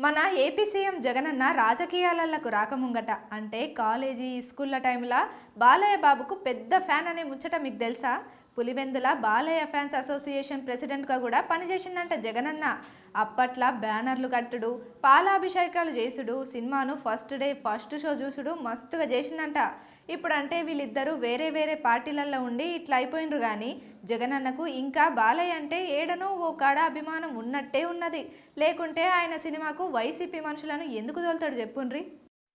మన AP CM Jagananna రాజకీయాలకు రాకముంగట అంటే కాలేజీ స్కూళ్ళ టైంలో బాలయ్య బాబుకు పెద్ద ఫ్యాన్ అనే ముచ్చట మీకు తెలుసా? పులివెందుల బాలయ్య ఫ్యాన్స్ అసోసియేషన్ ప్రెసిడెంట్గా కూడా పనిచేసిందంట జగనన్న. అప్పట్లా బ్యానర్లు కట్టుడు, పాలాభిషేకాలు చేసుడు, సినిమాను ఫస్ట్ డే ఫస్ట్ షో చూసుడు మస్తుగా చేసిందంట. ఇప్పుడు అంటే వీళ్ళిద్దరూ వేరే వేరే పార్టీలలో ఉండి ఇట్లా అయిపోయినరు. కానీ జగనన్నకు ఇంకా బాలయ్య అంటే ఏడనో ఓ కాడ అభిమానం ఉన్నట్టే ఉన్నది. లేకుంటే ఆయన సినిమాకు వైసీపీ మనుషులను ఎందుకు తోలుతాడు చెప్పుండ్రి.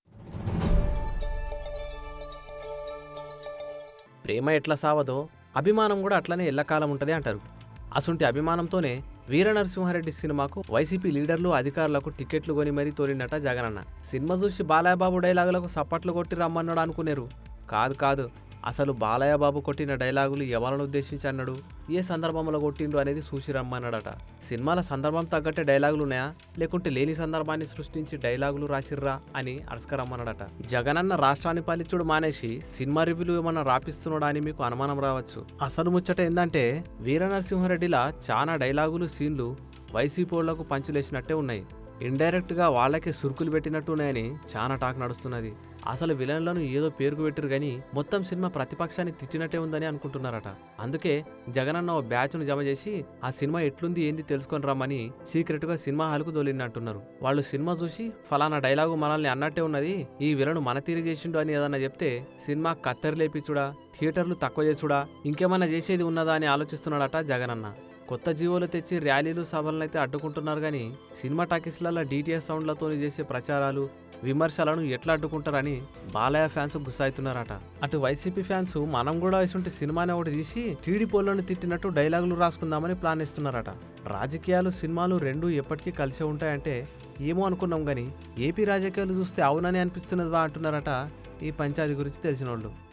ప్రేమ ఎట్లా సావదో అభిమానం కూడా అట్లనే ఎల్లకాలం ఉంటుంది అంటారు. అసుంటి అభిమానంతోనే వీర నరసింహారెడ్డి సినిమాకు వైసీపీ లీడర్లు అధికారులకు టికెట్లు కొని మరీ తోలినట జగనన్న. సినిమా చూసి బాలయ్య బాబు డైలాగులకు సప్పట్లు కొట్టి రమ్మన్నాడు అనుకునేరు. కాదు, అసలు బాలయ్య బాబు కొట్టిన డైలాగులు ఎవరిని ఉద్దేశించి అన్నాడు, ఏ సందర్భంలో కొట్టిండు అనేది చూసి రమ్మన్నాడట. సినిమాల సందర్భం తగ్గట్టే డైలాగులు ఉన్నాయా, లేకుంటే లేని సందర్భాన్ని సృష్టించి డైలాగులు రాసిర్రా అని అరస్కరమ్మన్నాడట. జగనన్న రాష్ట్రాన్ని పాలించుడు మానేసి సినిమా రివ్యూలు ఏమన్నా రాపిస్తున్నాడా అని మీకు అనుమానం రావచ్చు. అసలు ముచ్చట ఏందంటే వీర నరసింహారెడ్డిలా చాలా డైలాగులు సీన్లు వైసీపీ వాళ్లకు పంచులేసినట్టే ఉన్నాయి. ఇండైరెక్ట్ గా వాళ్ళకే సురుకులు పెట్టినట్టున్నాయని చాలా టాక్ నడుస్తున్నది. అసలు విలన్లను ఏదో పేరుకు పెట్టిరు గాని మొత్తం సినిమా ప్రతిపక్షాన్ని తిట్టినట్టే ఉందని అనుకుంటున్నారట. అందుకే జగనన్న ఓ బ్యాచ్ను జమ చేసి ఆ సినిమా ఎట్లుంది ఏంది తెలుసుకొని రమ్మని సీక్రెట్ గా సినిమా హాల్కు తోలినట్టున్నారు. వాళ్ళు సినిమా చూసి ఫలానా డైలాగు మనల్ని అన్నట్టే ఉన్నది, ఈ విలను మన తీరు చేసిండు అని ఏదన్నా చెప్తే సినిమా కత్తెర లేపిచుడా, థియేటర్లు తక్కువ చేసుడా, ఇంకేమన్నా చేసేది ఉన్నదా అని ఆలోచిస్తున్నాడట జగనన్న. కొత్త జీవోలు తెచ్చి ర్యాలీలు సభలనైతే అడ్డుకుంటున్నారు కానీ సినిమా టాకీస్లలో డీటీఎస్ సౌండ్లతో చేసే ప్రచారాలు విమర్శలను ఎట్లా అడ్డుకుంటారని బాలయ్య ఫ్యాన్స్ గుస్సాయితున్నారట. అటు వైసీపీ ఫ్యాన్స్ మనం కూడా ఇసుంటి సినిమాని ఒకటి తీసి టీడీపోలను తిట్టినట్టు డైలాగులు రాసుకుందామని ప్లాన్ ఇస్తున్నారట. రాజకీయాలు సినిమాలు రెండూ ఎప్పటికీ కలిసే ఉంటాయంటే ఏమో అనుకున్నాం గానీ ఏపీ రాజకీయాలు చూస్తే అవునని అనిపిస్తున్నదివా అంటున్నారట ఈ పంచాయతీ గురించి తెలిసిన వాళ్ళు.